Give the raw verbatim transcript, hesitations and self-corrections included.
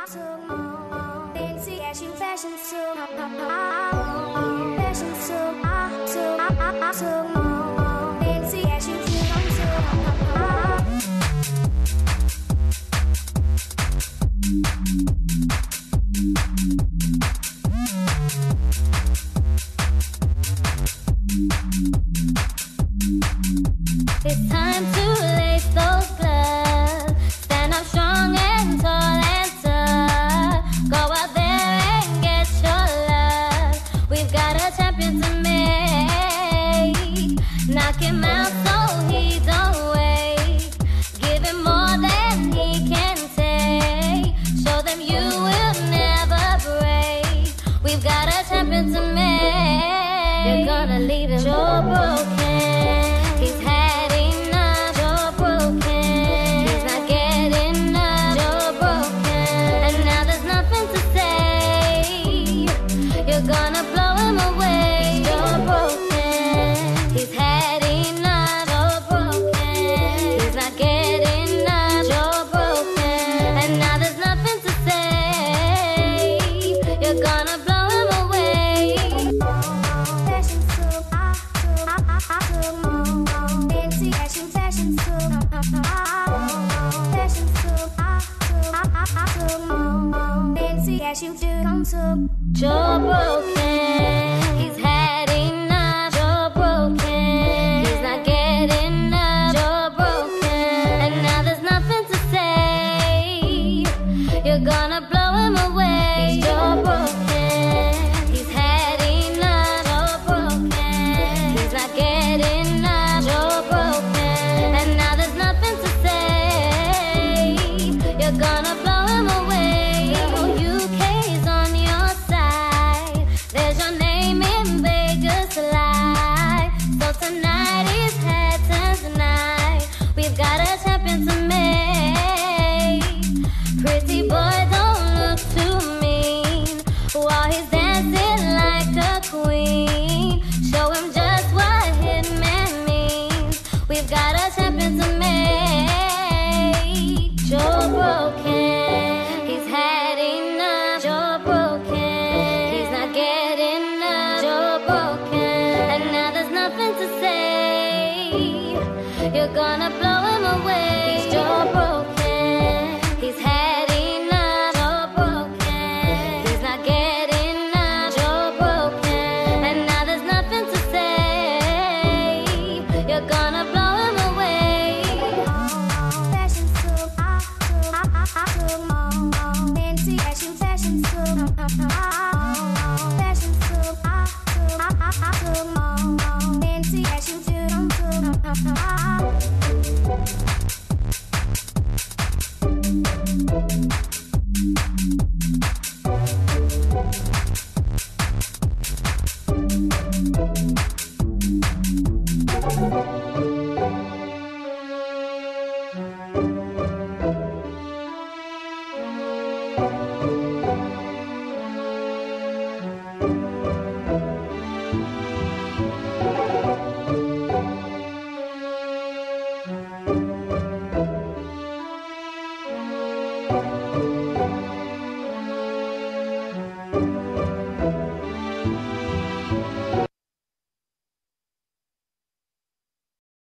It's time to lace those gloves, stand up strong and tall and tough. Go out there and get your love. We've got a champion to make. Knock him out so he don't wait. Give him more than he can take. Show them you will never break. We've got a champion to make. You're gonna leave him so broken. He's had enough, you're broken. He's not getting up, you're broken. And now there's nothing to say. You're gonna blow him away, you're broken. He's had enough, you're broken. He's not getting up, you're broken. And now there's nothing to say. You're gonna blow him away. You're broken. He's had enough. You're broken. He's not getting up. You're broken. And now there's nothing to say. You're gonna blow him away. You're broken. He's had enough. You're broken. He's not getting up. You're broken. And now there's nothing to say. You're gonna blow him away. U K's on your side. There's your name in Vegas live. So tonight is Hatton's night. We've got a champion to make. Pretty boy, don't look too mean while he's dancing like a queen. Show him just what Hitman means. We've got a champion to make. You're broken. He's had enough. You're broken. He's not getting up. You're broken. And now there's nothing to say. You're gonna blow him away. You're broken. He's had enough. You're broken. He's not getting up. You're broken. And now there's nothing to say. You're gonna blow him away. Thank you.